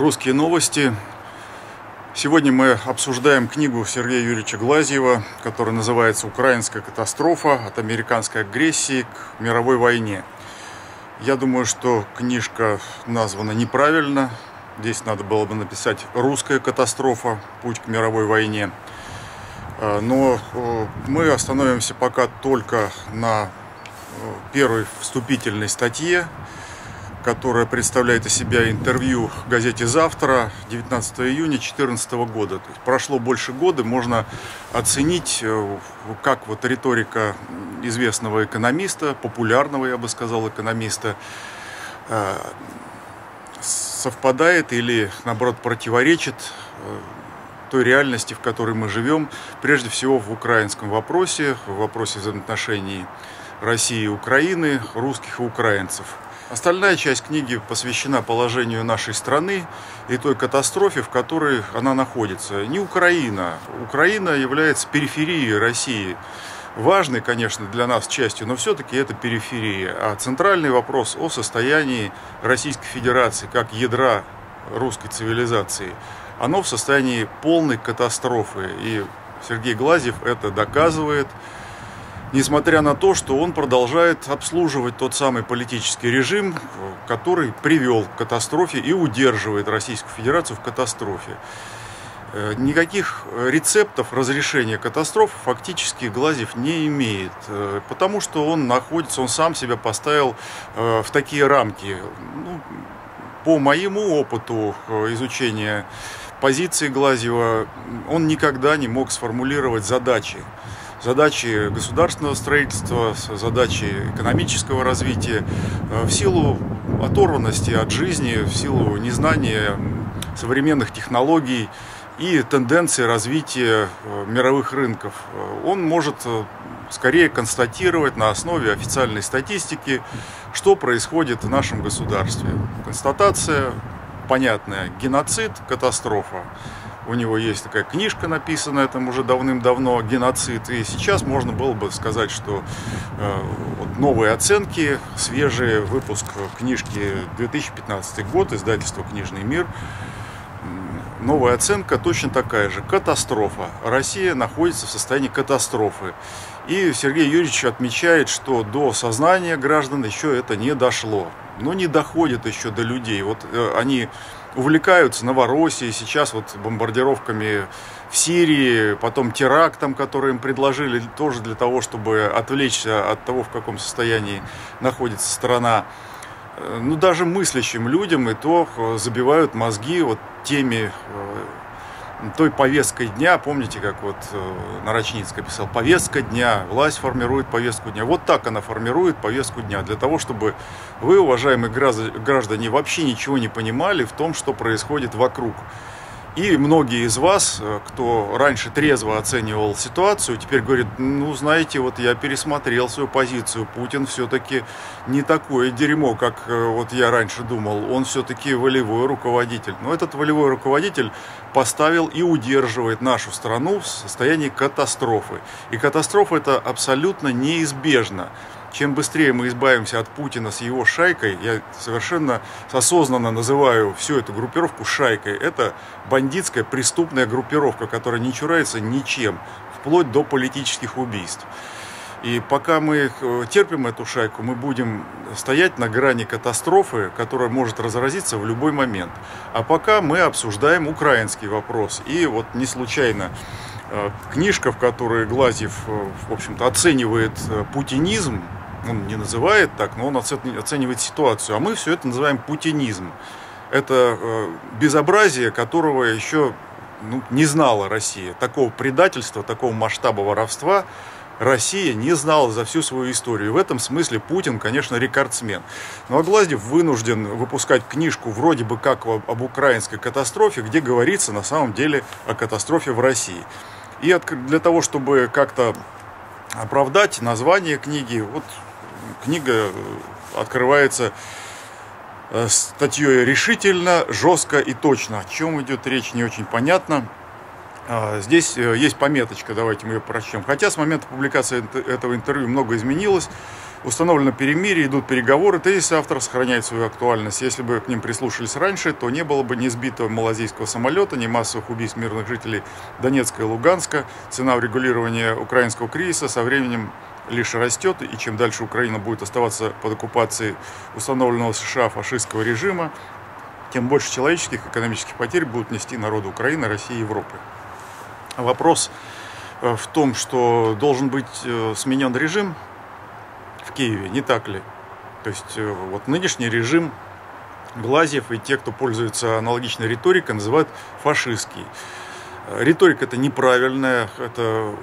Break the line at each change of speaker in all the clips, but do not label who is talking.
Русские новости. Сегодня мы обсуждаем книгу Сергея Юрьевича Глазьева, которая называется «Украинская катастрофа. От американской агрессии к мировой войне». Я думаю, что книжка названа неправильно. Здесь надо было бы написать «Русская катастрофа. Путь к мировой войне». Но мы остановимся пока только на первой вступительной статье, которая представляет из себя интервью в газете «Завтра» 19 июня 2014 года. То есть прошло больше года, можно оценить, как вот риторика известного экономиста, популярного, я бы сказал, экономиста, совпадает или, наоборот, противоречит той реальности, в которой мы живем, прежде всего в украинском вопросе, в вопросе взаимоотношений России и Украины, русских и украинцев. Остальная часть книги посвящена положению нашей страны и той катастрофе, в которой она находится. Не Украина. Украина является периферией России. Важной, конечно, для нас частью, но все-таки это периферия. А центральный вопрос о состоянии Российской Федерации как ядра русской цивилизации, оно в состоянии полной катастрофы. И Сергей Глазьев это доказывает, несмотря на то, что он продолжает обслуживать тот самый политический режим, который привел к катастрофе и удерживает Российскую Федерацию в катастрофе. Никаких рецептов разрешения катастроф фактически Глазьев не имеет, потому что он сам себя поставил в такие рамки. По моему опыту изучения позиции Глазьева, он никогда не мог сформулировать задачи государственного строительства, задачи экономического развития в силу оторванности от жизни, в силу незнания современных технологий и тенденций развития мировых рынков. Он может скорее констатировать на основе официальной статистики, что происходит в нашем государстве. Констатация понятная: геноцид, катастрофа. У него есть такая книжка, написанная там уже давным-давно, «Геноцид». И сейчас можно было бы сказать, что новые оценки, свежий выпуск книжки 2015 год, издательство «Книжный мир». Новая оценка точно такая же. Катастрофа. Россия находится в состоянии катастрофы. И Сергей Юрьевич отмечает, что до сознания граждан еще это не дошло. Но не доходит еще до людей. Вот они увлекаются Новороссией, сейчас вот бомбардировками в Сирии, потом терактом, который им предложили тоже для того, чтобы отвлечься от того, в каком состоянии находится страна. Даже мыслящим людям и то забивают мозги вот той повесткой дня. Помните, как вот Нарочницкая писал: повестка дня, власть формирует повестку дня. Вот так она формирует повестку дня, для того, чтобы вы, уважаемые граждане, вообще ничего не понимали в том, что происходит вокруг. И многие из вас, кто раньше трезво оценивал ситуацию, теперь говорит: знаете, вот я пересмотрел свою позицию, Путин все-таки не такое дерьмо, как вот я раньше думал, он все-таки волевой руководитель. Но этот волевой руководитель поставил и удерживает нашу страну в состоянии катастрофы. И катастрофа это абсолютно неизбежна. Чем быстрее мы избавимся от Путина с его шайкой, я совершенно осознанно называю всю эту группировку шайкой, это бандитская преступная группировка, которая не чурается ничем, вплоть до политических убийств. И пока мы терпим эту шайку, мы будем стоять на грани катастрофы, которая может разразиться в любой момент. А пока мы обсуждаем украинский вопрос. И вот не случайно книжка, в которой Глазьев, в общем-то, оценивает путинизм, он не называет так, но он оценивает ситуацию, а мы все это называем путинизм. Это безобразие, которого еще не знала Россия. Такого предательства, такого масштаба воровства Россия не знала за всю свою историю. И в этом смысле Путин, конечно, рекордсмен. А Глазьев вынужден выпускать книжку вроде бы как об украинской катастрофе, где говорится на самом деле о катастрофе в России. И для того, чтобы как-то оправдать название книги, вот книга открывается статьей решительно, жестко и точно. О чем идет речь, не очень понятно. Здесь есть пометочка, давайте мы ее прочтем. Хотя с момента публикации этого интервью много изменилось. Установлено перемирие, идут переговоры. Тезис автора сохраняет свою актуальность. Если бы к ним прислушались раньше, то не было бы ни сбитого малазийского самолета, ни массовых убийств мирных жителей Донецка и Луганска. Цена урегулирования украинского кризиса со временем лишь растет, и чем дальше Украина будет оставаться под оккупацией установленного США фашистского режима, тем больше человеческих и экономических потерь будут нести народы Украины, России и Европы. Вопрос в том, что должен быть сменен режим в Киеве, не так ли? То есть вот нынешний режим Глазьев и те, кто пользуется аналогичной риторикой, называют фашистский. Риторика это неправильная, это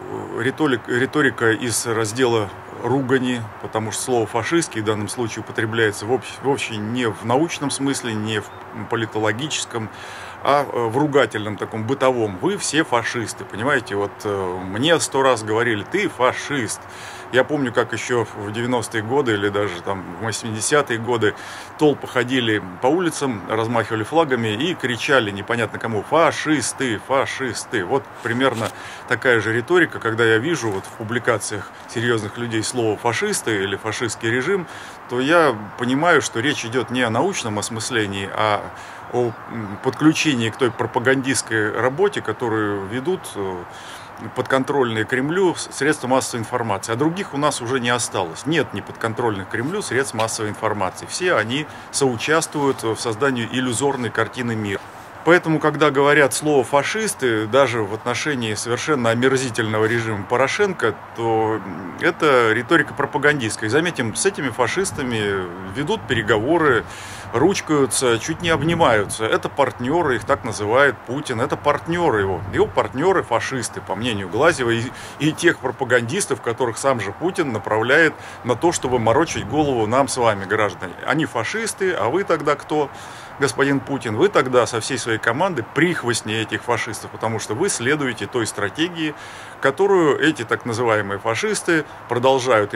риторика из раздела ругани, потому что слово фашистский в данном случае употребляется вовсе не в научном смысле, не в политологическом, а в ругательном таком бытовом. Вы все фашисты, понимаете? Вот мне 100 раз говорили: ты фашист. Я помню, как еще в 90-е годы или даже там в 80-е годы толпы ходили по улицам, размахивали флагами и кричали непонятно кому: фашисты, фашисты. Вот примерно такая же риторика, когда я вижу вот в публикациях серьезных людей слово фашисты или фашистский режим, то я понимаю, что речь идет не о научном осмыслении, а о подключении к той пропагандистской работе, которую ведут подконтрольные Кремлю средства массовой информации. А других у нас уже не осталось. Нет неподконтрольных Кремлю средств массовой информации. Все они соучаствуют в создании иллюзорной картины мира. Поэтому, когда говорят слово «фашисты», даже в отношении совершенно омерзительного режима Порошенко, то это риторика пропагандистская. И заметим, с этими фашистами ведут переговоры, ручкаются, чуть не обнимаются. Это партнеры, их так называет Путин, это партнеры его. Его партнеры фашисты, по мнению Глазьева, и тех пропагандистов, которых сам же Путин направляет на то, чтобы морочить голову нам с вами, граждане. Они фашисты, а вы тогда кто? Господин Путин, вы тогда со всей своей командой прихвостни этих фашистов, потому что вы следуете той стратегии, которую эти так называемые фашисты продолжают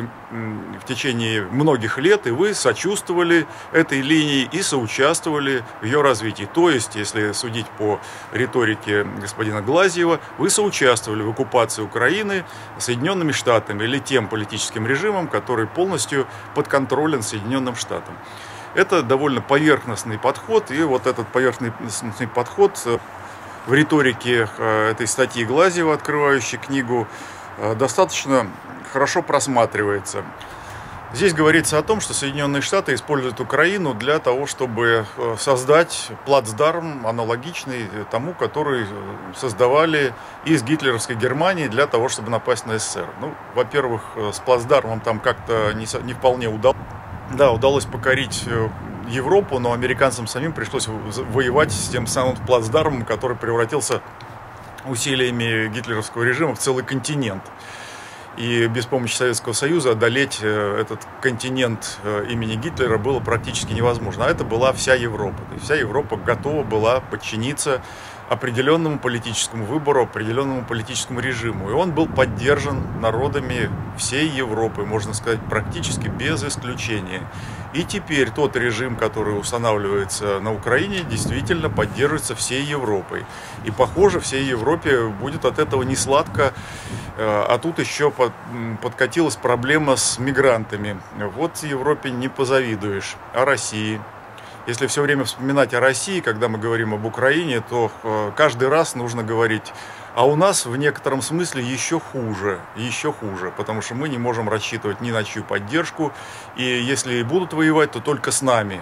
в течение многих лет, и вы сочувствовали этой линии и соучаствовали в ее развитии. То есть, если судить по риторике господина Глазьева, вы соучаствовали в оккупации Украины Соединенными Штатами или тем политическим режимом, который полностью подконтролен Соединенным Штатам. Это довольно поверхностный подход, и вот этот поверхностный подход в риторике этой статьи Глазьева, открывающей книгу, достаточно хорошо просматривается. Здесь говорится о том, что Соединенные Штаты используют Украину для того, чтобы создать плацдарм, аналогичный тому, который создавали из гитлеровской Германии для того, чтобы напасть на СССР. Ну, во-первых, с плацдармом там как-то не вполне удалось. Да, удалось покорить Европу, но американцам самим пришлось воевать с тем самым плацдармом, который превратился усилиями гитлеровского режима в целый континент. И без помощи Советского Союза одолеть этот континент имени Гитлера было практически невозможно. А это была вся Европа. То есть вся Европа готова была подчиниться определенному политическому выбору, определенному политическому режиму. И он был поддержан народами всей Европы, можно сказать, практически без исключения. И теперь тот режим, который устанавливается на Украине, действительно поддерживается всей Европой. И, похоже, всей Европе будет от этого не сладко. А тут еще подкатилась проблема с мигрантами. Вот Европе не позавидуешь. А России? Если все время вспоминать о России, когда мы говорим об Украине, то каждый раз нужно говорить: а у нас в некотором смысле еще хуже, потому что мы не можем рассчитывать ни на чью поддержку, и если и будут воевать, то только с нами,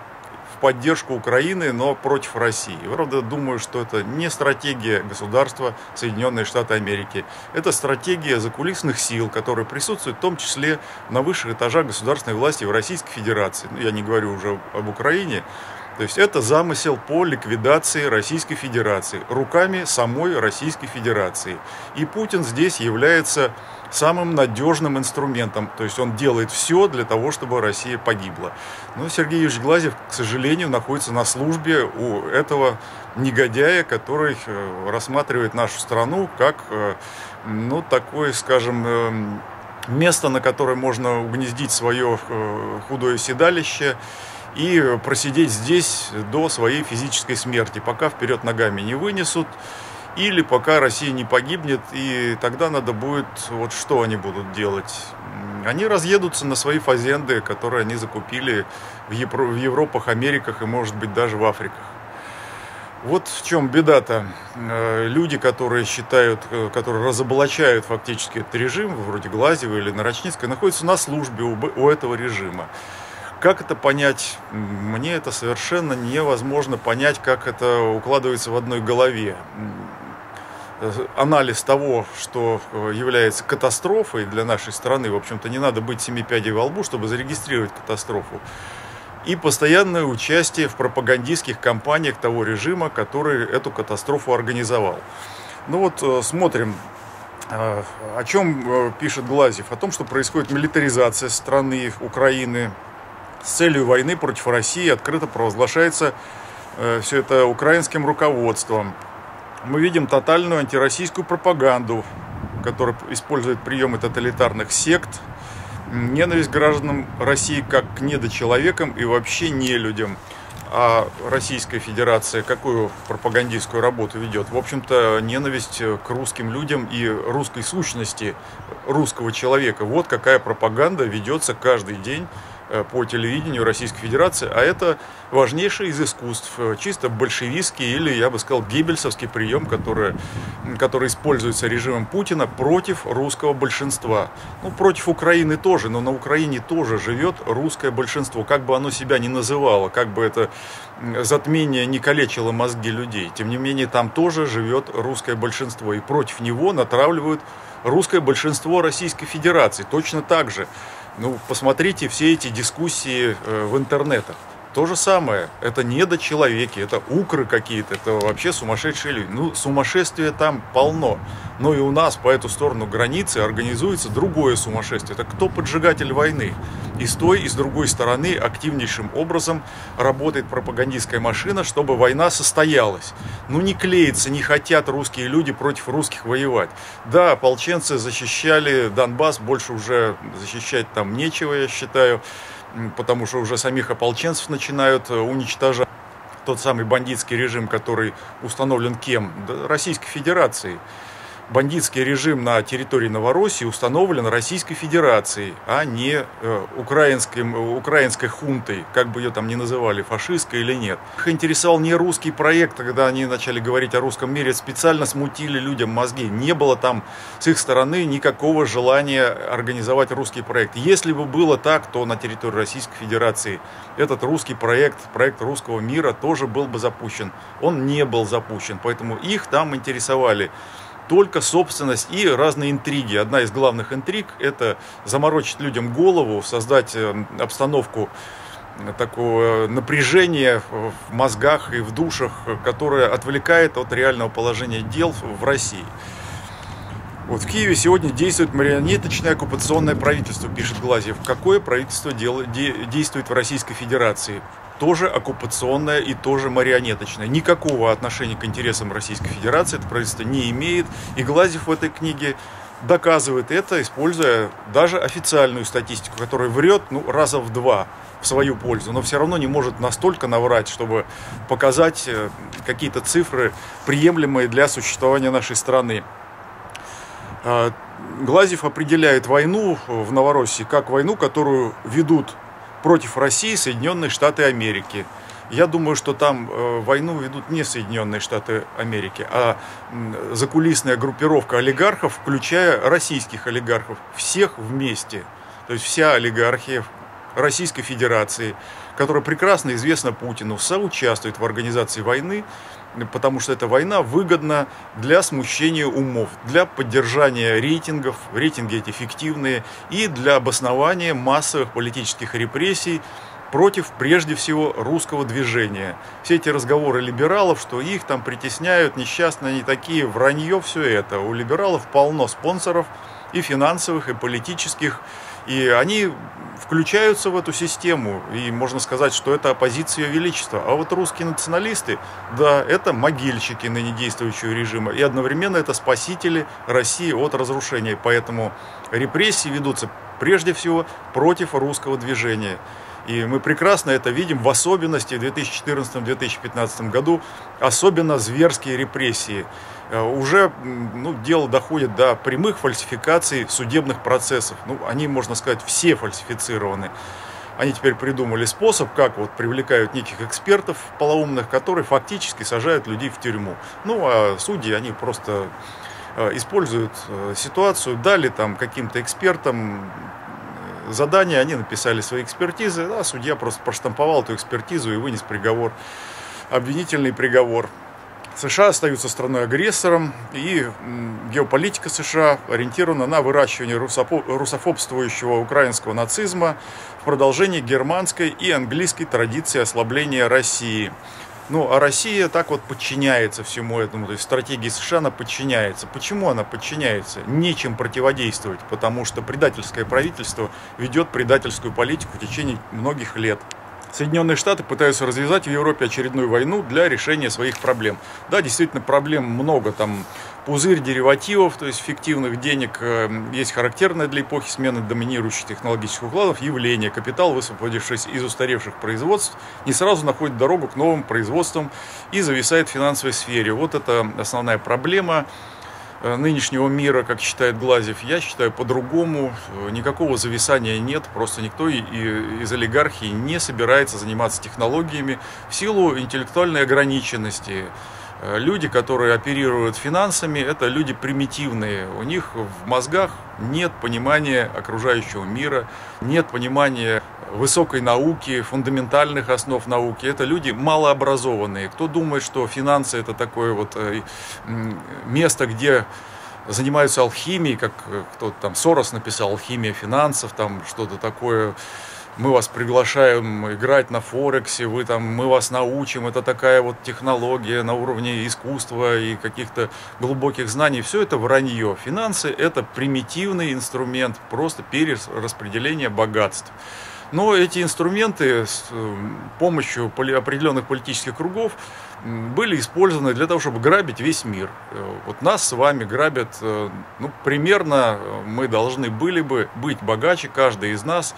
в поддержку Украины, но против России. Правда, думаю, что это не стратегия государства Соединенные Штаты Америки, это стратегия закулисных сил, которые присутствуют в том числе на высших этажах государственной власти в Российской Федерации. Я не говорю уже об Украине. То есть это замысел по ликвидации Российской Федерации руками самой Российской Федерации. И Путин здесь является самым надежным инструментом. То есть он делает все для того, чтобы Россия погибла. Но Сергей Юрьевич Глазьев, к сожалению, находится на службе у этого негодяя, который рассматривает нашу страну как, ну, такое, скажем, место, на которое можно угнездить свое худое седалище и просидеть здесь до своей физической смерти, пока вперед ногами не вынесут. или пока Россия не погибнет, и тогда надо будет, вот что они будут делать? Они разъедутся на свои фазенды, которые они закупили в Европах, Америках и, может быть, даже в Африках. Вот в чем беда-то. Люди, которые считают, которые разоблачают фактически этот режим, вроде Глазьева или Нарочницкой, находятся на службе у этого режима. Как это понять? Мне это совершенно невозможно понять, как это укладывается в одной голове. Анализ того, что является катастрофой для нашей страны, в общем-то, не надо быть семи пядей во лбу, чтобы зарегистрировать катастрофу. И постоянное участие в пропагандистских кампаниях того режима, который эту катастрофу организовал. Ну вот смотрим, о чем пишет Глазьев. О том, что происходит милитаризация страны Украины с целью войны против России, открыто провозглашается все это украинским руководством. Мы видим тотальную антироссийскую пропаганду, которая использует приемы тоталитарных сект, ненависть к гражданам России как к недочеловекам и вообще не людям. А Российская Федерация какую пропагандистскую работу ведет? В общем-то, ненависть к русским людям и русской сущности русского человека. Вот какая пропаганда ведется каждый день по телевидению Российской Федерации, а это важнейшее из искусств, чисто большевистский или, я бы сказал, геббельсовский прием, который используется режимом Путина против русского большинства. Ну, против Украины тоже, но на Украине тоже живет русское большинство, как бы оно себя ни называло, как бы это затмение не калечило мозги людей. Тем не менее, там тоже живет русское большинство, и против него натравливают русское большинство Российской Федерации. Точно так же. Ну, посмотрите все эти дискуссии в интернетах. То же самое. Это недочеловеки, это укры какие-то, это вообще сумасшедшие люди. Ну, сумасшествия там полно. Но и у нас по эту сторону границы организуется другое сумасшествие. Это кто поджигатель войны? И с той, и с другой стороны активнейшим образом работает пропагандистская машина, чтобы война состоялась. Ну, не клеится, не хотят русские люди против русских воевать. Да, ополченцы защищали Донбасс, больше уже защищать там нечего, я считаю. Потому что уже самих ополченцев начинают уничтожать. Тот самый бандитский режим, который установлен кем? Да, Российской Федерацией. Бандитский режим на территории Новороссии установлен Российской Федерацией, а не украинской хунтой, как бы ее там ни называли, фашистской или нет. Их интересовал не русский проект, когда они начали говорить о русском мире, специально смутили людям мозги. Не было там с их стороны никакого желания организовать русский проект. Если бы было так, то на территории Российской Федерации этот русский проект русского мира тоже был бы запущен. Он не был запущен, поэтому их там интересовали только собственность и разные интриги. Одна из главных интриг – это заморочить людям голову, создать обстановку такого напряжения в мозгах и в душах, которое отвлекает от реального положения дел в России. Вот в Киеве сегодня действует марионеточное оккупационное правительство, пишет Глазьев. Какое правительство действует в Российской Федерации? Тоже оккупационное и тоже марионеточное. Никакого отношения к интересам Российской Федерации это правительство не имеет. И Глазьев в этой книге доказывает это, используя даже официальную статистику, которая врет раза в два в свою пользу, но все равно не может настолько наврать, чтобы показать какие-то цифры, приемлемые для существования нашей страны. Глазьев определяет войну в Новороссии как войну, которую ведут против России Соединенные Штаты Америки. Я думаю, что там войну ведут не Соединенные Штаты Америки, а закулисная группировка олигархов, включая российских олигархов, всех вместе. То есть вся олигархия Российской Федерации, которая прекрасно известна Путину, соучаствует в организации войны, потому что эта война выгодна для смущения умов, для поддержания рейтингов, рейтинги эти фиктивные, и для обоснования массовых политических репрессий против, прежде всего, русского движения. Все эти разговоры либералов, что их там притесняют, несчастные они такие, вранье все это. У либералов полно спонсоров и финансовых, и политических, и они включаются в эту систему, и можно сказать, что это оппозиция Ее Величества. А вот русские националисты, да, это могильщики ныне действующего режима, и одновременно это спасители России от разрушения. Поэтому репрессии ведутся прежде всего против русского движения. И мы прекрасно это видим, в особенности в 2014-2015 году, особенно зверские репрессии. Уже дело доходит до прямых фальсификаций судебных процессов. Они, можно сказать, все фальсифицированы. Они теперь придумали способ, как привлекают неких экспертов полоумных, которые фактически сажают людей в тюрьму. А судьи, они просто используют ситуацию, дали там каким-то экспертам задание, они написали свои экспертизы, а судья просто проштамповал эту экспертизу и вынес приговор, обвинительный приговор. США остаются страной-агрессором, и геополитика США ориентирована на выращивание русофобствующего украинского нацизма в продолжении германской и английской традиции ослабления России. А Россия так подчиняется всему этому, то есть стратегии США она подчиняется. Почему она подчиняется? Нечем противодействовать, потому что предательское правительство ведет предательскую политику в течение многих лет. Соединенные Штаты пытаются развязать в Европе очередную войну для решения своих проблем. Да, действительно, проблем много. Там пузырь деривативов, то есть фиктивных денег, есть характерное для эпохи смены доминирующих технологических укладов явление. Капитал, высвободившись из устаревших производств, не сразу находит дорогу к новым производствам и зависает в финансовой сфере. Вот это основная проблема нынешнего мира, как считает Глазьев. Я считаю по-другому. Никакого зависания нет. Просто никто из олигархии не собирается заниматься технологиями в силу интеллектуальной ограниченности. Люди, которые оперируют финансами, это люди примитивные. У них в мозгах нет понимания окружающего мира, нет понимания высокой науки, фундаментальных основ науки. Это люди малообразованные. Кто думает, что финансы это такое место, где занимаются алхимией, как кто-то там Сорос написал, алхимия финансов, там что-то такое. Мы вас приглашаем играть на Форексе, мы вас научим. Это такая технология на уровне искусства и каких-то глубоких знаний. Все это вранье. Финансы – это примитивный инструмент, просто перераспределение богатств. Но эти инструменты с помощью определенных политических кругов были использованы для того, чтобы грабить весь мир. Нас с вами грабят, примерно мы должны были бы быть богаче, каждый из нас,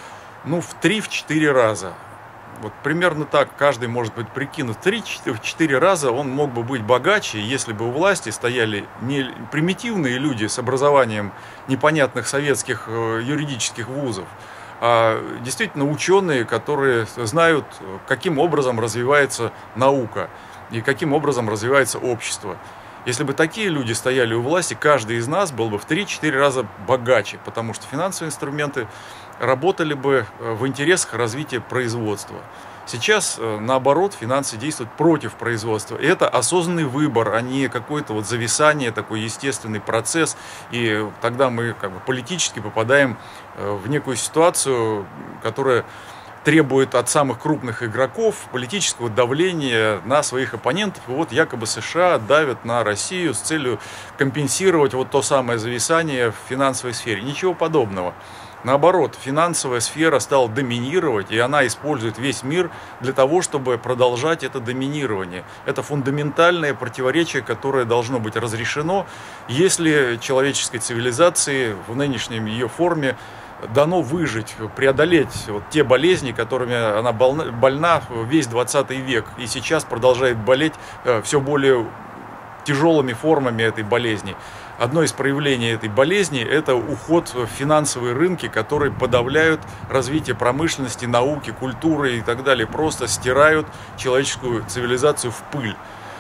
в 3-4 раза. Примерно так каждый может быть прикинут. 3-4 раза он мог бы быть богаче, если бы у власти стояли не примитивные люди с образованием непонятных советских юридических вузов, а действительно ученые, которые знают, каким образом развивается наука и каким образом развивается общество. Если бы такие люди стояли у власти, каждый из нас был бы в 3-4 раза богаче, потому что финансовые инструменты работали бы в интересах развития производства. Сейчас, наоборот, финансы действуют против производства. И это осознанный выбор, а не какое-то зависание, такой естественный процесс. И тогда мы политически попадаем в некую ситуацию, которая требует от самых крупных игроков политического давления на своих оппонентов. И якобы США давят на Россию с целью компенсировать то самое зависание в финансовой сфере. Ничего подобного. Наоборот, финансовая сфера стала доминировать, и она использует весь мир для того, чтобы продолжать это доминирование. Это фундаментальное противоречие, которое должно быть разрешено, если человеческой цивилизации в нынешней ее форме дано выжить, преодолеть те болезни, которыми она больна весь 20 век, и сейчас продолжает болеть все более тяжелыми формами этой болезни. Одно из проявлений этой болезни – это уход в финансовые рынки, которые подавляют развитие промышленности, науки, культуры и так далее, просто стирают человеческую цивилизацию в пыль.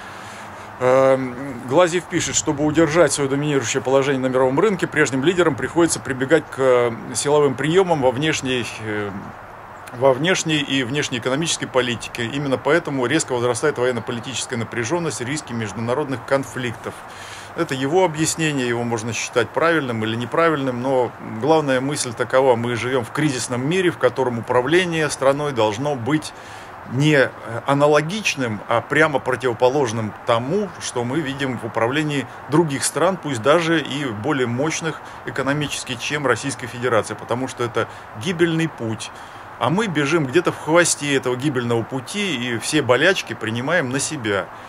Глазьев пишет, чтобы удержать свое доминирующее положение на мировом рынке, прежним лидерам приходится прибегать к силовым приемам во внешней и внешнеэкономической политике. Именно поэтому резко возрастает военно-политическая напряженность, риски международных конфликтов. Это его объяснение, его можно считать правильным или неправильным, но главная мысль такова: мы живем в кризисном мире, в котором управление страной должно быть не аналогичным, а прямо противоположным тому, что мы видим в управлении других стран, пусть даже и более мощных экономически, чем Российская Федерация, потому что это гибельный путь. А мы бежим где-то в хвосте этого гибельного пути и все болячки принимаем на себя.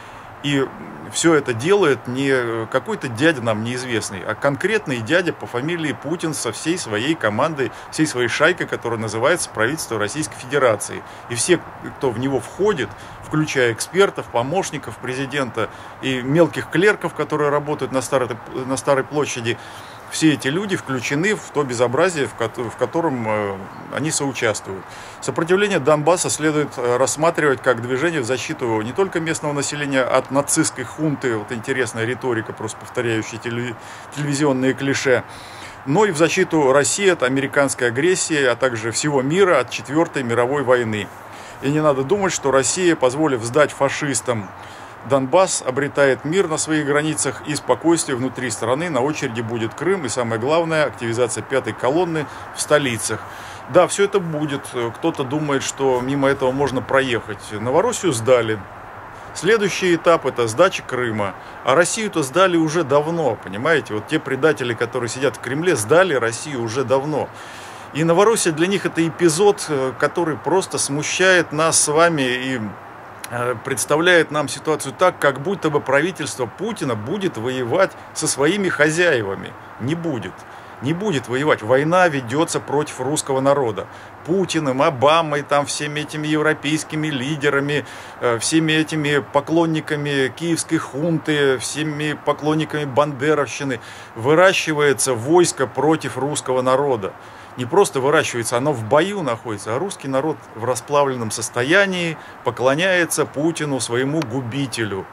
И все это делает не какой-то дядя нам неизвестный, а конкретный дядя по фамилии Путин со всей своей командой, всей своей шайкой, которая называется правительство Российской Федерации. И все, кто в него входит, включая экспертов, помощников президента и мелких клерков, которые работают на Старой площади, все эти люди включены в то безобразие, в котором они соучаствуют. Сопротивление Донбасса следует рассматривать как движение в защиту не только местного населения от нацистской хунты, вот интересная риторика, просто повторяющая телевизионные клише, но и в защиту России от американской агрессии, а также всего мира от Четвертой мировой войны. И не надо думать, что Россия, позволив сдать фашистам Донбасс, обретает мир на своих границах и спокойствие внутри страны. На очереди будет Крым и, самое главное, активизация пятой колонны в столицах. Да, все это будет. Кто-то думает, что мимо этого можно проехать. Новороссию сдали. Следующий этап – это сдача Крыма. А Россию-то сдали уже давно, понимаете? Вот те предатели, которые сидят в Кремле, сдали Россию уже давно. И Новороссия для них – это эпизод, который просто смущает нас с вами и представляет нам ситуацию так, как будто бы правительство Путина будет воевать со своими хозяевами. Не будет. Не будет воевать. Война ведется против русского народа. Путиным, Обамой, там, всеми этими европейскими лидерами, всеми этими поклонниками киевской хунты, всеми поклонниками бандеровщины выращивается войско против русского народа. Не просто выращивается, оно в бою находится, а русский народ в расплавленном состоянии поклоняется Путину, своему губителю.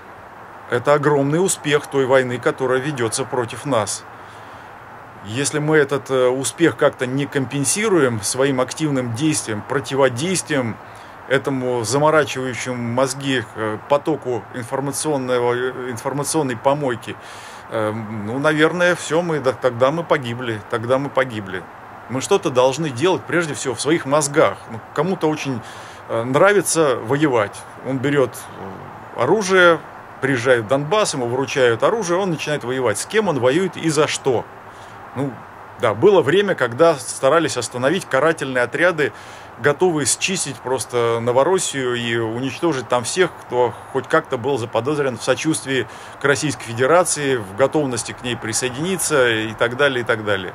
Это огромный успех той войны, которая ведется против нас. Если мы этот успех как-то не компенсируем своим активным действием, противодействием этому заморачивающему мозги потоку информационной помойки, ну, наверное, все, тогда мы погибли. Мы что-то должны делать, прежде всего, в своих мозгах. Ну, кому-то очень нравится воевать. Он берет оружие, приезжает в Донбасс, ему вручают оружие, он начинает воевать. С кем он воюет и за что? Ну, да, было время, когда старались остановить карательные отряды, готовые счистить просто Новороссию и уничтожить там всех, кто хоть как-то был заподозрен в сочувствии к Российской Федерации, в готовности к ней присоединиться и так далее, и так далее.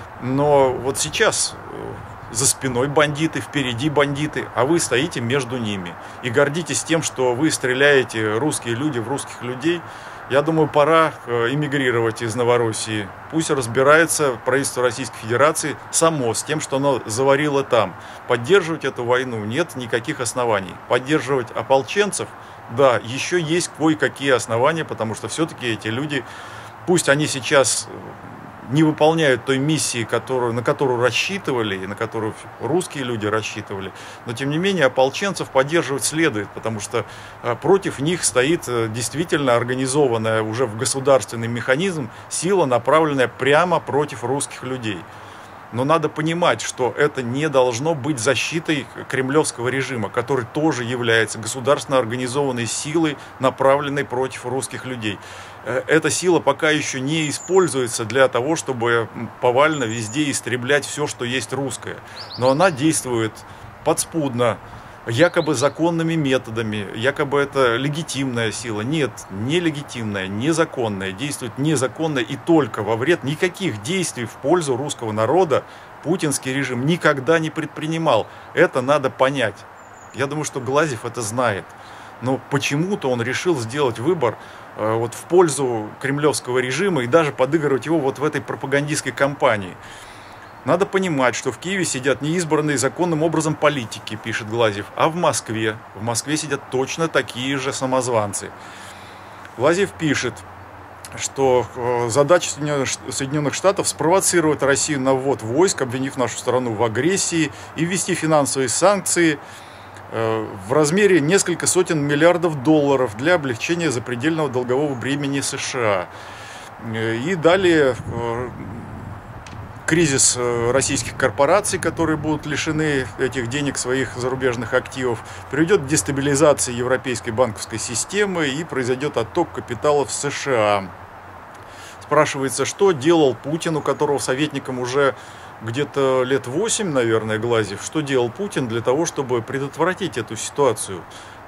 Но вот сейчас за спиной бандиты, впереди бандиты, а вы стоите между ними. И гордитесь тем, что вы стреляете, русские люди, в русских людей. Я думаю, пора эмигрировать из Новороссии. Пусть разбирается правительство Российской Федерации само с тем, что оно заварило там. Поддерживать эту войну нет никаких оснований. Поддерживать ополченцев, да, еще есть кое-какие основания, потому что все-таки эти люди, пусть они сейчас не выполняют той миссии, на которую рассчитывали, и на которую русские люди рассчитывали. Но, тем не менее, ополченцев поддерживать следует, потому что против них стоит действительно организованная уже в государственный механизм сила, направленная прямо против русских людей. Но надо понимать, что это не должно быть защитой кремлевского режима, который тоже является государственно организованной силой, направленной против русских людей. Эта сила пока еще не используется для того, чтобы повально везде истреблять все, что есть русское. Но она действует подспудно, якобы законными методами, якобы это легитимная сила. Нет, нелегитимная, незаконная, действует незаконно и только во вред. Никаких действий в пользу русского народа путинский режим никогда не предпринимал. Это надо понять. Я думаю, что Глазьев это знает. Но почему-то он решил сделать выбор вот в пользу кремлевского режима и даже подыгрывать его вот в этой пропагандистской кампании. Надо понимать, что в Киеве сидят неизбранные законным образом политики, пишет Глазьев, а в Москве сидят точно такие же самозванцы. Глазьев пишет, что задача Соединенных Штатов спровоцировать Россию на ввод войск, обвинив нашу страну в агрессии, и ввести финансовые санкции в размере несколько сотен миллиардов долларов для облегчения запредельного долгового бремени США. И далее кризис российских корпораций, которые будут лишены этих денег, своих зарубежных активов, приведет к дестабилизации европейской банковской системы и произойдет отток капиталов в США. Спрашивается, что делал Путин, у которого советником уже где-то лет 8, наверное, Глазьев, что делал Путин для того, чтобы предотвратить эту ситуацию?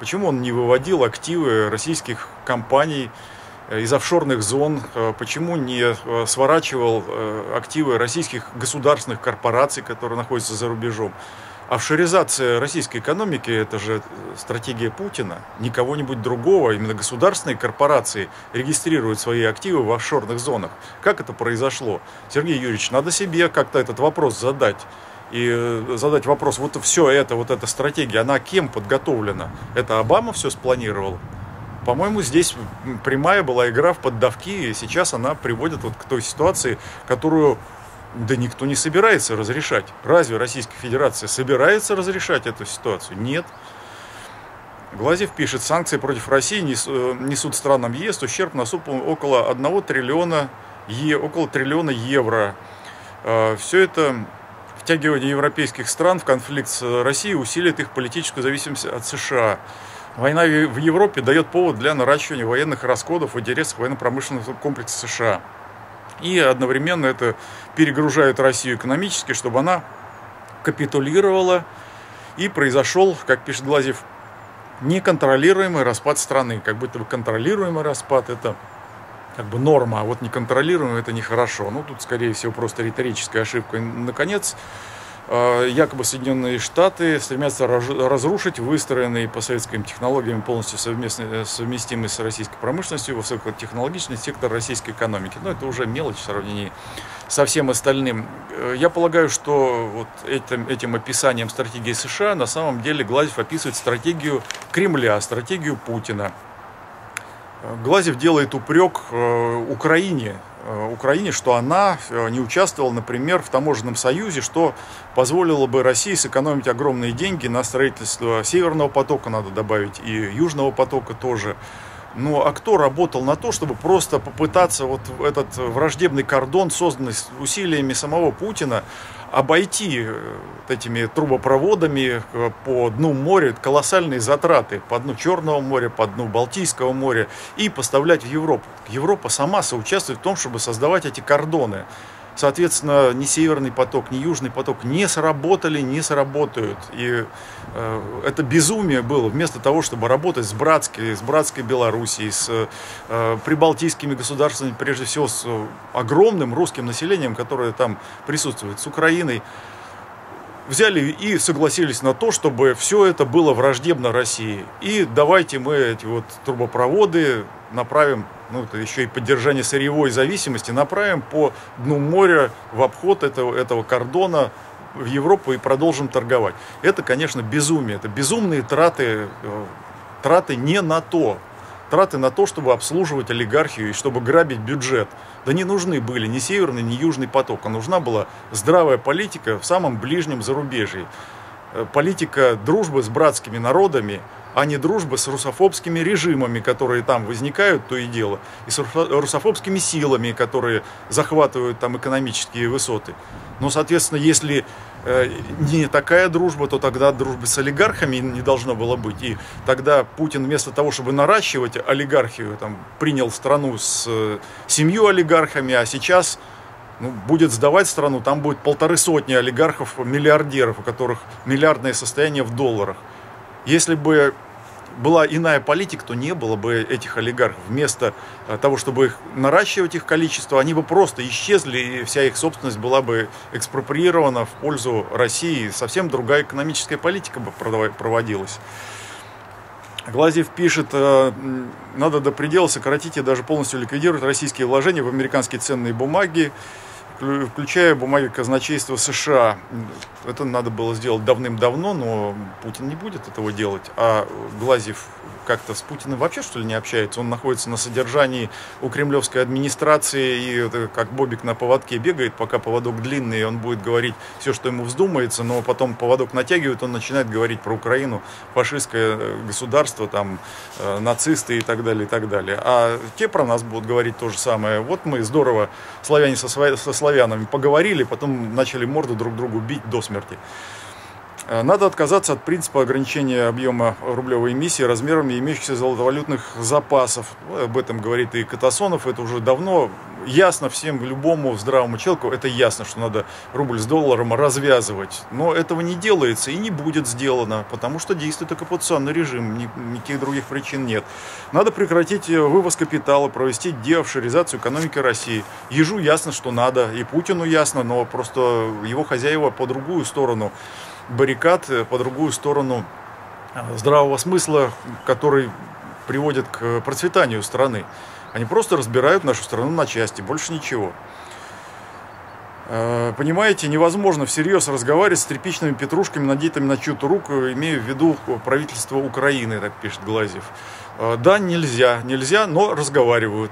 Почему он не выводил активы российских компаний из офшорных зон, почему не сворачивал активы российских государственных корпораций, которые находятся за рубежом. Офшоризация российской экономики – это же стратегия Путина, не кого-нибудь другого. Именно государственные корпорации регистрируют свои активы в офшорных зонах. Как это произошло? Сергей Юрьевич, надо себе как-то этот вопрос задать. И задать вопрос, вот эта стратегия, она кем подготовлена? Это Обама все спланировал? По-моему, здесь прямая была игра в поддавки, и сейчас она приводит вот к той ситуации, которую... Да никто не собирается разрешать. Разве Российская Федерация собирается разрешать эту ситуацию? Нет. Глазьев пишет, санкции против России несут странам ЕС ущерб на сумму около 1 триллиона, около триллиона евро. Все это втягивание европейских стран в конфликт с Россией усилит их политическую зависимость от США. Война в Европе дает повод для наращивания военных расходов в интересах военно-промышленного комплекса США. И одновременно это перегружает Россию экономически, чтобы она капитулировала. И произошел, как пишет Глазьев, неконтролируемый распад страны. Как будто бы контролируемый распад – это как бы норма, а вот неконтролируемый – это нехорошо. Ну, тут, скорее всего, просто риторическая ошибка. И, наконец, якобы Соединенные Штаты стремятся разрушить выстроенный по советским технологиям полностью совместимый с российской промышленностью высокотехнологичный сектор российской экономики. Но это уже мелочь в сравнении со всем остальным. Я полагаю, что вот этим описанием стратегии США на самом деле Глазьев описывает стратегию Кремля, стратегию Путина. Глазьев делает упрек Украине, что она не участвовала, например, в таможенном союзе, что позволило бы России сэкономить огромные деньги на строительство Северного потока, надо добавить, и Южного потока тоже. Ну, а кто работал на то, чтобы просто попытаться вот этот враждебный кордон, созданный усилиями самого Путина, обойти этими трубопроводами по дну моря, колоссальные затраты по дну Черного моря, по дну Балтийского моря, и поставлять в Европу. Европа сама соучаствует в том, чтобы создавать эти кордоны. Соответственно, ни Северный поток, ни Южный поток не сработали, не сработают. И это безумие было. Вместо того, чтобы работать с братской Белоруссией, с прибалтийскими государствами, прежде всего с огромным русским населением, которое там присутствует, с Украиной, взяли и согласились на то, чтобы все это было враждебно России. И давайте мы эти вот трубопроводы направим, ну, это еще и поддержание сырьевой зависимости, направим по дну моря в обход этого кордона в Европу и продолжим торговать. Это, конечно, безумие. Это безумные траты не на то. Траты на то, чтобы обслуживать олигархию и чтобы грабить бюджет. Да не нужны были ни Северный, ни Южный поток. А нужна была здравая политика в самом ближнем зарубежье. Политика дружбы с братскими народами, а не дружбы с русофобскими режимами, которые там возникают, то и дело, и с русофобскими силами, которые захватывают там экономические высоты. Но, соответственно, если не такая дружба, то тогда дружбы с олигархами не должно было быть. И тогда Путин вместо того, чтобы наращивать олигархию, там, принял страну с 7 олигархами, а сейчас будет сдавать страну, там будет 150 олигархов-миллиардеров, у которых миллиардное состояние в долларах. Если бы была иная политика, то не было бы этих олигархов. Вместо того, чтобы их наращивать их количество, они бы просто исчезли, и вся их собственность была бы экспроприирована в пользу России. Совсем другая экономическая политика бы проводилась. Глазьев пишет, надо до предела сократить и даже полностью ликвидировать российские вложения в американские ценные бумаги, включая бумаги казначейства США. Это надо было сделать давным-давно, но Путин не будет этого делать. А Глазьев как-то с Путиным вообще, что ли, не общается? Он находится на содержании у кремлевской администрации и как бобик на поводке бегает, пока поводок длинный, и он будет говорить все, что ему вздумается, но потом поводок натягивает, он начинает говорить про Украину, фашистское государство, там, нацисты и так далее, и так далее. А те про нас будут говорить то же самое. Вот мы здорово, славяне со славянами, поговорили, потом начали морду друг другу бить до смерти. Надо отказаться от принципа ограничения объема рублевой эмиссии размерами имеющихся золотовалютных запасов. Об этом говорит и Катасонов. Это уже давно ясно всем, любому здравому человеку, это ясно, что надо рубль с долларом развязывать. Но этого не делается и не будет сделано, потому что действует оккупационный режим, никаких других причин нет. Надо прекратить вывоз капитала, провести деофшоризацию экономики России. Ежу ясно, что надо, и Путину ясно, но просто его хозяева по другую сторону баррикад, по другую сторону здравого смысла, который приводит к процветанию страны. Они просто разбирают нашу страну на части, больше ничего. Понимаете, невозможно всерьез разговаривать с тряпичными петрушками, надетыми на чью-то руку, имея в виду правительство Украины, так пишет Глазьев. Да, нельзя, но разговаривают.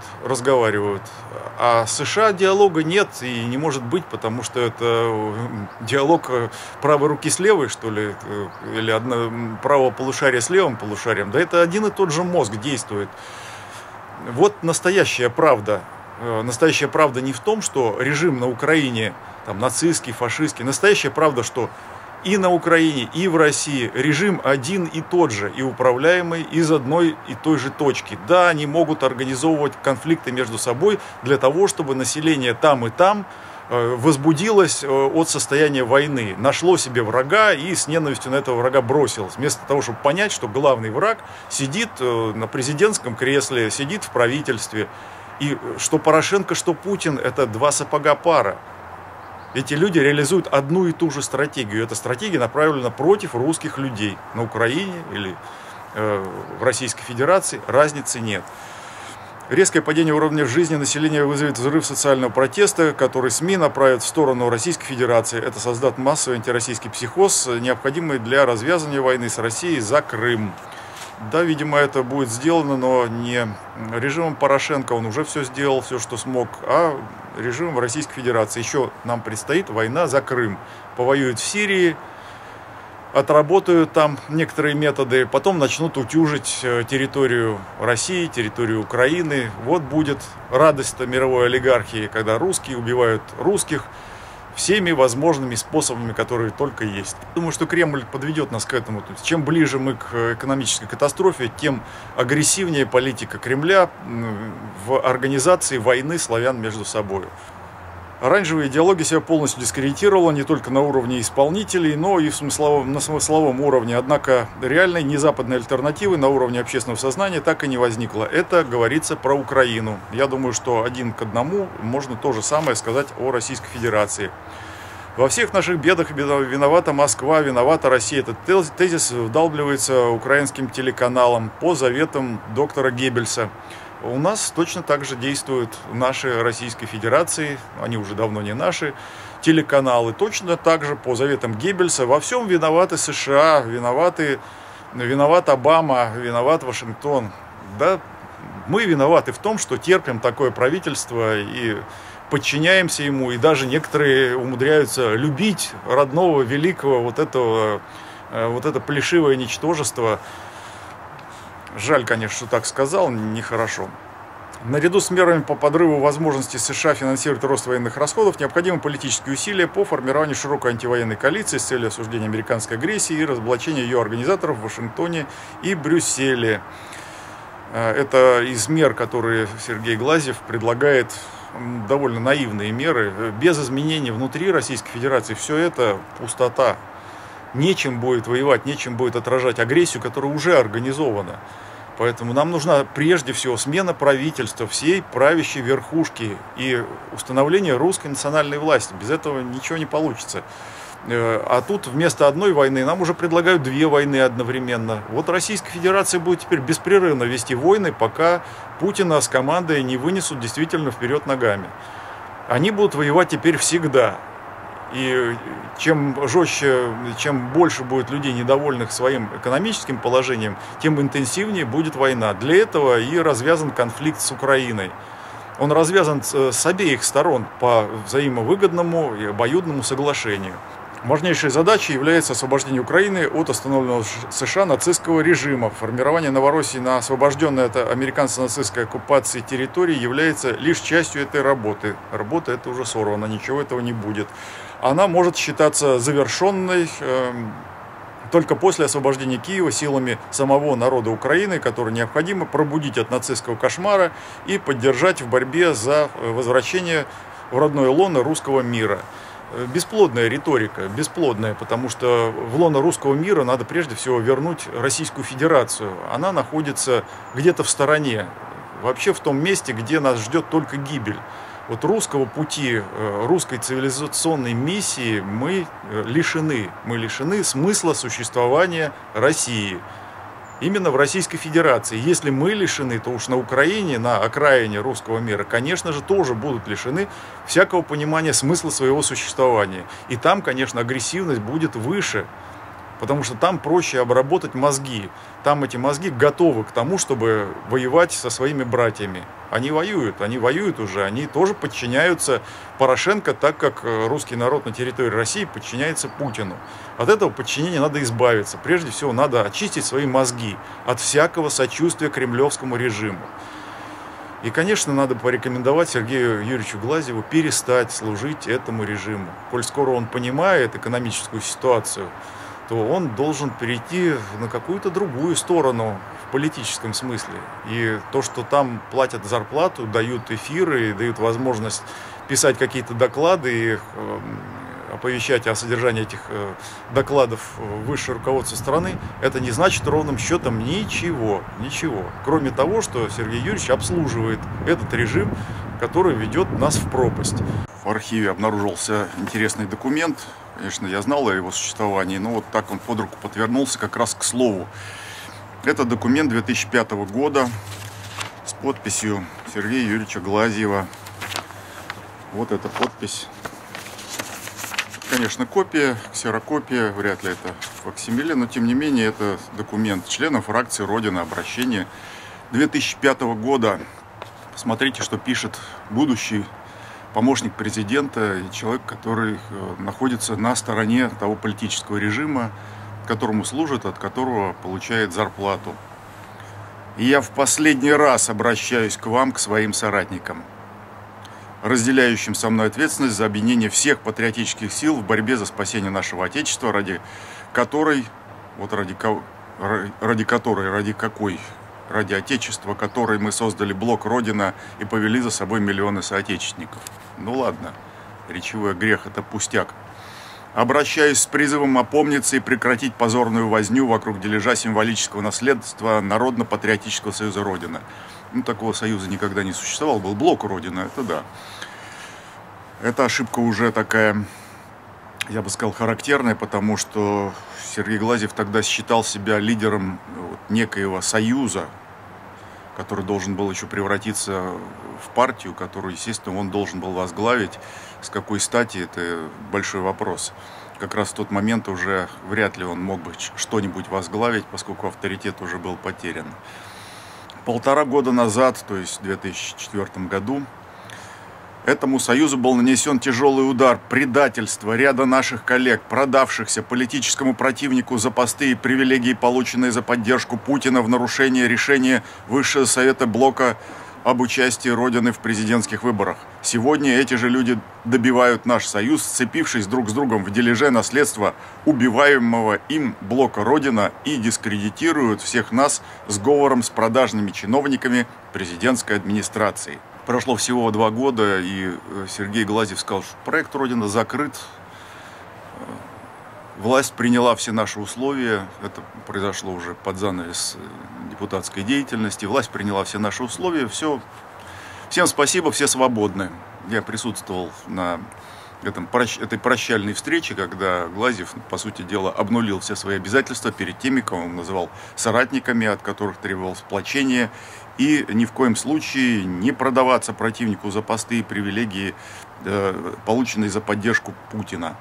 А с США диалога нет и не может быть, потому что это диалог правой руки с левой, что ли, или правого полушария с левым полушарием. Да это один и тот же мозг действует. Вот настоящая правда. Настоящая правда не в том, что режим на Украине там, нацистский, фашистский. Настоящая правда, что и на Украине, и в России режим один и тот же, и управляемый из одной и той же точки. Да, они могут организовывать конфликты между собой для того, чтобы население там и там возбудилось от состояния войны, нашло себе врага и с ненавистью на этого врага бросилось. Вместо того, чтобы понять, что главный враг сидит на президентском кресле, сидит в правительстве, и что Порошенко, что Путин – это два сапога пара. Эти люди реализуют одну и ту же стратегию. Эта стратегия направлена против русских людей. На Украине или в Российской Федерации разницы нет. Резкое падение уровня жизни населения вызовет взрыв социального протеста, который СМИ направят в сторону Российской Федерации. Это создаст массовый антироссийский психоз, необходимый для развязывания войны с Россией за Крым. Да, видимо, это будет сделано, но не режимом Порошенко, он уже все сделал, все, что смог, а режимом Российской Федерации. Еще нам предстоит война за Крым. Повоюют в Сирии, отработают там некоторые методы, потом начнут утюжить территорию России, территорию Украины. Вот будет радость-то мировой олигархии, когда русские убивают русских всеми возможными способами, которые только есть. Думаю, что Кремль подведет нас к этому. Чем ближе мы к экономической катастрофе, тем агрессивнее политика Кремля в организации войны славян между собой. Оранжевая идеология себя полностью дискредитировала не только на уровне исполнителей, но и на смысловом уровне. Однако реальной незападной альтернативы на уровне общественного сознания так и не возникло. Это говорится про Украину. Я думаю, что 1 к 1 можно то же самое сказать о Российской Федерации. Во всех наших бедах виновата Москва, виновата Россия. Этот тезис вдалбливается украинским телеканалам по заветам доктора Геббельса. У нас точно так же действуют наши Российской Федерации, они уже давно не наши, телеканалы. Точно так же по заветам Геббельса во всем виноваты США, виноват Обама, виноват Вашингтон. Да, мы виноваты в том, что терпим такое правительство и подчиняемся ему, и даже некоторые умудряются любить родного, великого, вот это плешивое ничтожество. Жаль, конечно, что так сказал, нехорошо. Наряду с мерами по подрыву возможности США финансировать рост военных расходов, необходимы политические усилия по формированию широкой антивоенной коалиции с целью осуждения американской агрессии и разоблачения ее организаторов в Вашингтоне и Брюсселе. Это из мер, которые Сергей Глазьев предлагает, довольно наивные меры. Без изменений внутри Российской Федерации все это пустота. Нечем будет воевать, нечем будет отражать агрессию, которая уже организована. Поэтому нам нужна прежде всего смена правительства, всей правящей верхушки и установление русской национальной власти. Без этого ничего не получится. А тут вместо одной войны нам уже предлагают 2 войны одновременно. Вот Российская Федерация будет теперь беспрерывно вести войны, пока Путина с командой не вынесут действительно вперед ногами. Они будут воевать теперь всегда. И чем жестче, чем больше будет людей, недовольных своим экономическим положением, тем интенсивнее будет война. Для этого и развязан конфликт с Украиной. Он развязан с обеих сторон по взаимовыгодному и обоюдному соглашению. Важнейшей задачей является освобождение Украины от установленного США нацистского режима. Формирование Новороссии на освобожденной от американско-нацистской оккупации территории является лишь частью этой работы. Работа эта уже сорвана, ничего этого не будет. Она может считаться завершенной только после освобождения Киева силами самого народа Украины, который необходимо пробудить от нацистского кошмара и поддержать в борьбе за возвращение в родное лоно русского мира. Бесплодная риторика, бесплодная, потому что в лоно русского мира надо прежде всего вернуть Российскую Федерацию. Она находится где-то в стороне, вообще в том месте, где нас ждет только гибель. Вот русского пути, русской цивилизационной миссии мы лишены смысла существования России. Именно в Российской Федерации. Если мы лишены, то уж на Украине, на окраине русского мира, конечно же, тоже будут лишены всякого понимания смысла своего существования. И там, конечно, агрессивность будет выше, потому что там проще обработать мозги. Там эти мозги готовы к тому, чтобы воевать со своими братьями. Они воюют уже, они тоже подчиняются Порошенко, так как русский народ на территории России подчиняется Путину. От этого подчинения надо избавиться. Прежде всего, надо очистить свои мозги от всякого сочувствия кремлевскому режиму. И, конечно, надо порекомендовать Сергею Юрьевичу Глазьеву перестать служить этому режиму. Коль скоро он понимает экономическую ситуацию, то он должен перейти на какую-то другую сторону в политическом смысле. И то, что там платят зарплату, дают эфиры, дают возможность писать какие-то доклады и оповещать о содержании этих докладов высшее руководство страны, это не значит ровным счетом ничего. Кроме того, что Сергей Юрьевич обслуживает этот режим, который ведет нас в пропасть. В архиве обнаружился интересный документ. Конечно, я знал о его существовании, но вот так он под руку подвернулся как раз к слову. Это документ 2005 года с подписью Сергея Юрьевича Глазьева. Вот эта подпись. Конечно, копия, ксерокопия, вряд ли это факсимиле, но тем не менее это документ члена фракции «Родина», обращение 2005 года. Посмотрите, что пишет будущий помощник президента и человек, который находится на стороне того политического режима, которому служит, от которого получает зарплату. И я в последний раз обращаюсь к вам, к своим соратникам, разделяющим со мной ответственность за объединение всех патриотических сил в борьбе за спасение нашего Отечества, ради Отечества, которой мы создали блок «Родина» и повели за собой миллионы соотечественников. Ну ладно, речевой грех – это пустяк. Обращаюсь с призывом опомниться и прекратить позорную возню вокруг дележа символического наследства Народно-патриотического союза «Родина». Ну, такого союза никогда не существовало, был блок «Родина», это да. Эта ошибка уже такая, я бы сказал, характерная, потому что Сергей Глазьев тогда считал себя лидером некоего союза, который должен был еще превратиться в партию, которую, естественно, он должен был возглавить. С какой стати, это большой вопрос. Как раз в тот момент уже вряд ли он мог бы что-нибудь возглавить, поскольку авторитет уже был потерян. 1,5 года назад, то есть в 2004 году, этому союзу был нанесен тяжелый удар предательства ряда наших коллег, продавшихся политическому противнику за посты и привилегии, полученные за поддержку Путина в нарушение решения Высшего Совета Блока об участии Родины в президентских выборах. Сегодня эти же люди добивают наш союз, сцепившись друг с другом в дележе наследства убиваемого им блока Родина, и дискредитируют всех нас сговором с продажными чиновниками президентской администрации. Прошло всего 2 года, и Сергей Глазьев сказал, что проект «Родина» закрыт. Власть приняла все наши условия. Это произошло уже под занавес депутатской деятельности. Власть приняла все наши условия. Все. Всем спасибо, все свободны. Я присутствовал на этой прощальной встрече, когда Глазьев, по сути дела, обнулил все свои обязательства перед теми, кого он называл соратниками, от которых требовалось сплочение, и ни в коем случае не продаваться противнику за посты и привилегии, полученные за поддержку Путина.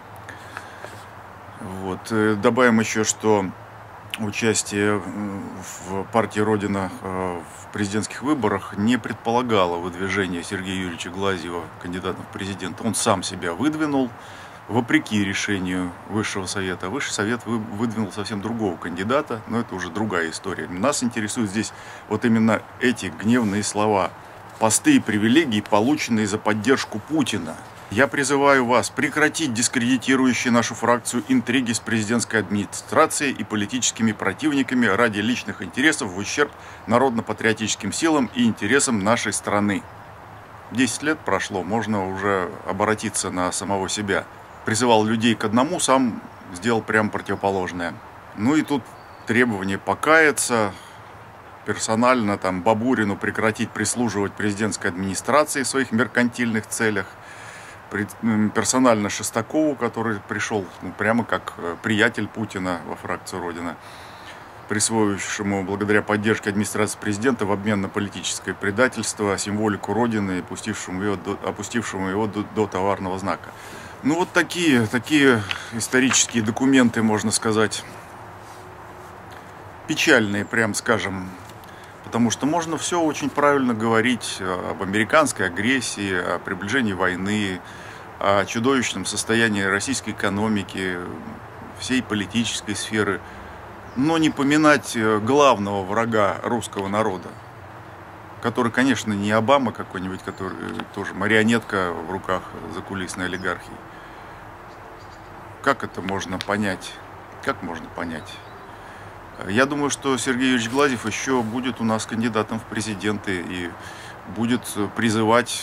Вот. Добавим еще, что участие в партии «Родина» в президентских выборах не предполагало выдвижение Сергея Юрьевича Глазьева кандидатом в президенты. Он сам себя выдвинул, вопреки решению Высшего Совета. Высший Совет выдвинул совсем другого кандидата, но это уже другая история. Нас интересуют здесь вот именно эти гневные слова. Посты и привилегии, полученные за поддержку Путина. Я призываю вас прекратить дискредитирующие нашу фракцию интриги с президентской администрацией и политическими противниками ради личных интересов в ущерб народно-патриотическим силам и интересам нашей страны. 10 лет прошло, можно уже обратиться на самого себя. Призывал людей к одному, сам сделал прям противоположное. Ну и тут требование покаяться, персонально там Бабурину прекратить прислуживать президентской администрации в своих меркантильных целях, персонально Шестакову, который пришел прямо как приятель Путина во фракцию Родина, присвоившему благодаря поддержке администрации президента в обмен на политическое предательство символику Родины и опустившему его до товарного знака. Ну вот такие исторические документы, можно сказать, печальные, прям скажем. Потому что можно все очень правильно говорить об американской агрессии, о приближении войны, о чудовищном состоянии российской экономики, всей политической сферы, но не поминать главного врага русского народа, который, конечно, не Обама какой-нибудь, который тоже марионетка в руках закулисной олигархии. Как это можно понять? Как можно понять? Я думаю, что Сергей Юрьевич Глазьев еще будет у нас кандидатом в президенты и будет призывать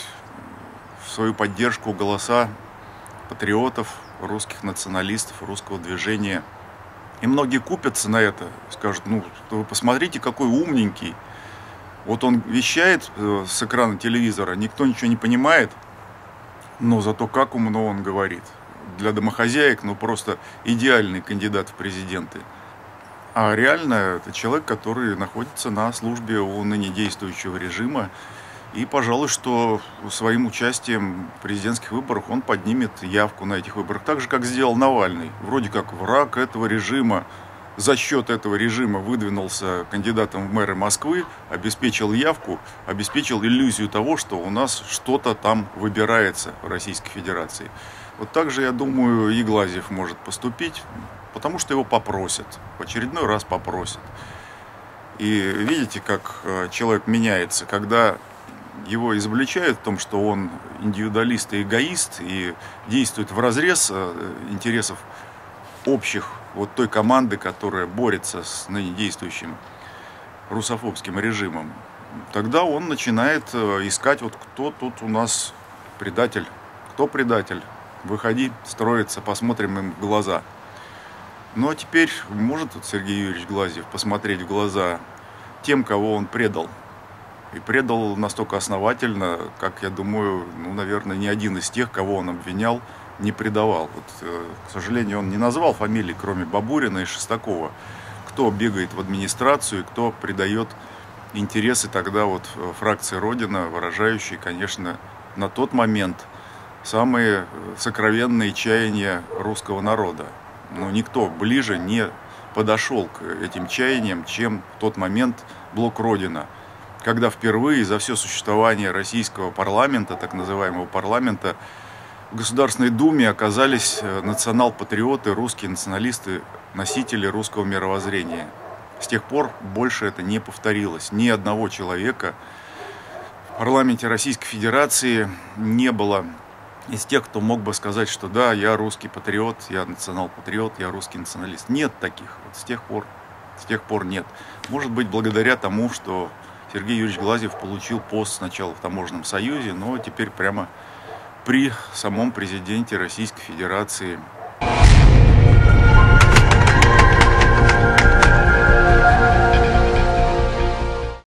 в свою поддержку голоса патриотов, русских националистов, русского движения. И многие купятся на это, скажут: ну, вы посмотрите, какой умненький. Вот он вещает с экрана телевизора, никто ничего не понимает, но зато как умно он говорит. Для домохозяек, ну, просто идеальный кандидат в президенты. А реально это человек, который находится на службе у ныне действующего режима. И, пожалуй, что своим участием в президентских выборах он поднимет явку на этих выборах. Так же, как сделал Навальный. Вроде как враг этого режима. За счет этого режима выдвинулся кандидатом в мэры Москвы, обеспечил явку, обеспечил иллюзию того, что у нас что-то там выбирается в Российской Федерации. Вот так же, я думаю, и Глазьев может поступить, потому что его попросят, в очередной раз попросят. И видите, как человек меняется, когда его изобличают в том, что он индивидуалист и эгоист, и действует вразрез интересов общих вот той команды, которая борется с ныне действующим русофобским режимом. Тогда он начинает искать, вот кто тут у нас предатель, кто предатель. Выходи, строится, посмотрим им в глаза. Ну а теперь может Сергей Юрьевич Глазьев посмотреть в глаза тем, кого он предал. И предал настолько основательно, как, я думаю, ну, наверное, ни один из тех, кого он обвинял, не предавал. Вот, к сожалению, он не назвал фамилий, кроме Бабурина и Шестакова. Кто бегает в администрацию, кто предает интересы тогда вот фракции Родина, выражающей, конечно, на тот момент самые сокровенные чаяния русского народа. Но никто ближе не подошел к этим чаяниям, чем в тот момент блок Родина, когда впервые за все существование российского парламента, так называемого парламента, в Государственной Думе оказались национал-патриоты, русские националисты, носители русского мировоззрения. С тех пор больше это не повторилось. Ни одного человека в парламенте Российской Федерации не было из тех, кто мог бы сказать, что да, я русский патриот, я национал-патриот, я русский националист. Нет таких. Вот с тех пор нет. Может быть, благодаря тому, что Сергей Юрьевич Глазьев получил пост сначала в Таможенном союзе, но теперь прямо при самом президенте Российской Федерации